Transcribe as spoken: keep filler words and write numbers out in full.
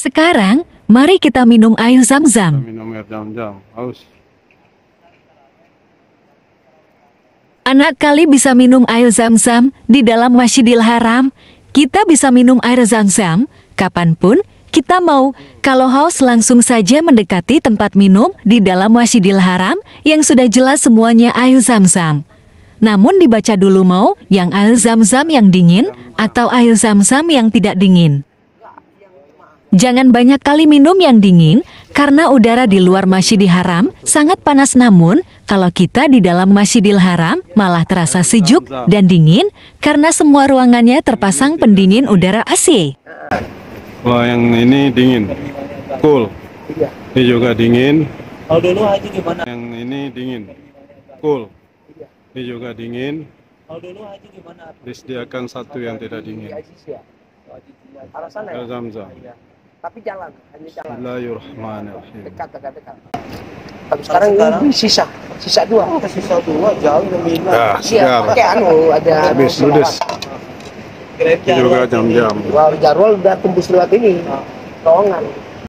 Sekarang, mari kita minum air Kita Zam-Zam. minum air Zam-Zam. Haus. Anak kali bisa minum air Zam-Zam di dalam Masjidil Haram. Kita bisa minum air Zam-Zam kapanpun kita mau. Kalau haus langsung saja mendekati tempat minum di dalam Masjidil Haram yang sudah jelas semuanya air Zam-Zam. Namun dibaca dulu mau yang air Zam-Zam yang dingin atau air Zam-Zam yang tidak dingin. Jangan banyak kali minum yang dingin, karena udara di luar Masjidil Haram sangat panas, namun kalau kita di dalam Masjidil Haram malah terasa sejuk dan dingin, karena semua ruangannya terpasang pendingin udara A C. Wah, yang ini dingin. Cool. Ini juga dingin. Kalau dulu Haji gimana? Yang ini dingin. Cool. Ini juga dingin. Kalau dulu Haji gimana? Disediakan satu yang tidak dingin. Arah sana Air ya? Zam-Zam. Tapi jalan, hanya jalan. Bismillahirrahmanirrahim. Dekat, dekat, dekat. Tapi sekarang, sekarang ini sisa, sisa dua. Oh, sisa dua jauh lebih Dah, Iya, segar. pakai anu, ada Habis, ludes. Gereja Ini juga jam-jam. Wah, Jarwal udah tembus lewat ini, terowongan.